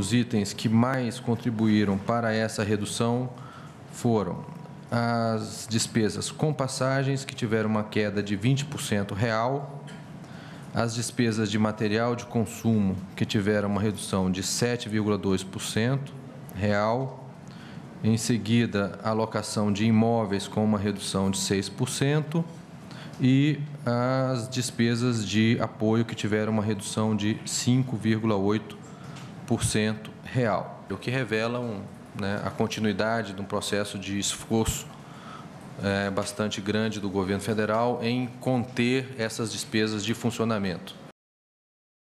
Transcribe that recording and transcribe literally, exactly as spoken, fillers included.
os itens que mais contribuíram para essa redução foram as despesas com passagens, que tiveram uma queda de vinte por cento real, as despesas de material de consumo, que tiveram uma redução de sete vírgula dois por cento real, em seguida, a alocação de imóveis com uma redução de seis por cento e as despesas de apoio, que tiveram uma redução de cinco vírgula oito por cento real, o que revelam, né, a continuidade de um processo de esforço é, bastante grande do governo federal em conter essas despesas de funcionamento.